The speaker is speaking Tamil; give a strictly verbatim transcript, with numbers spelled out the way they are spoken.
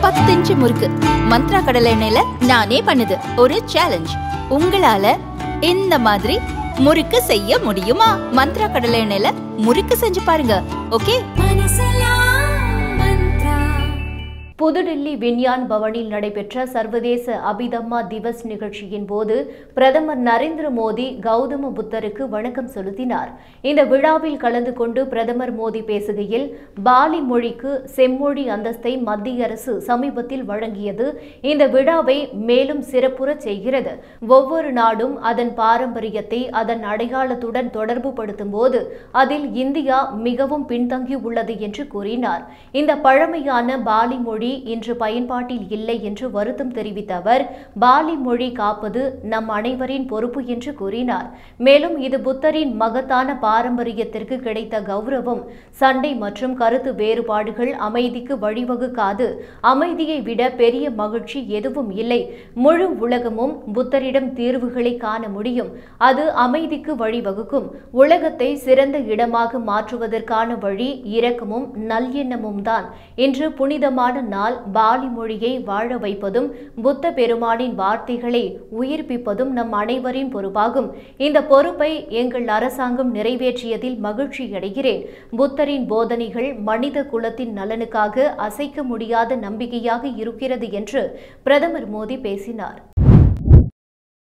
பத்து இன்ச்சு முறுக்கு மந்த்ரா கடலை எண்ணெயில நானே பண்ணுது ஒரு சேலஞ்ச். உங்களால இந்த மாதிரி முறுக்கு செய்ய முடியுமா? மந்த்ரா கடலை எண்ணெயில முறுக்கு செஞ்சு பாருங்க. ஓகே. புதுடில்லி விஞ்ஞான் பவனில் நடைபெற்ற சர்வதேச அபிதம்மா திவஸ் நிகழ்ச்சியின் போது பிரதமர் நரேந்திர மோடி கௌதம புத்தருக்கு வணக்கம் செலுத்தினார். இந்த விழாவில் கலந்து கொண்டு பிரதமர் மோடி பேசுகையில், பாலி மொழிக்கு செம்மொழி அந்தஸ்தை மத்திய அரசு சமீபத்தில் வழங்கியது இந்த விழாவை மேலும் சிறப்புறச் செய்கிறது. ஒவ்வொரு நாடும் அதன் பாரம்பரியத்தை அதன் அடையாளத்துடன் தொடர்பு படுத்தும் போது அதில் இந்தியா மிகவும் பின்தங்கியுள்ளது என்று கூறினார். இந்த பழமையான பாலி மொழி இன்று பயன்பாட்டில் இல்லை என்று வருத்தம் தெரிவித்த அவர், பாலி மொழி காப்பது நம் அனைவரின் பொறுப்பு என்று கூறினார். மேலும் இது புத்தரின் மகத்தான பாரம்பரியத்திற்கு கிடைத்த கௌரவம். சண்டை மற்றும் கருத்து வேறுபாடுகள் அமைதிக்கு வழிவகுக்காது. அமைதியை விட பெரிய மகிழ்ச்சி எதுவும் இல்லை. முழு உலகமும் புத்தரிடம் தீர்வுகளை காண முடியும். அது அமைதிக்கு வழிவகுக்கும். உலகத்தை சிறந்த இடமாக மாற்றுவதற்கான வழி இரக்கமும் நல்லெண்ணமும் தான். இன்று புனிதமான நாள். பாலி மொழியை வாழ வைப்பதும் புத்த பெருமானின் வார்த்தைகளை உயிர்ப்பிப்பதும் நம் அனைவரின் பொறுப்பாகும். இந்த பொறுப்பை எங்கள் அரசாங்கம் நிறைவேற்றியதில் மகிழ்ச்சி அடைகிறேன். புத்தரின் போதனைகள் மனித குலத்தின் நலனுக்காக அசைக்க முடியாத நம்பிக்கையாக இருக்கிறது என்று பிரதமர் மோடி பேசினார்.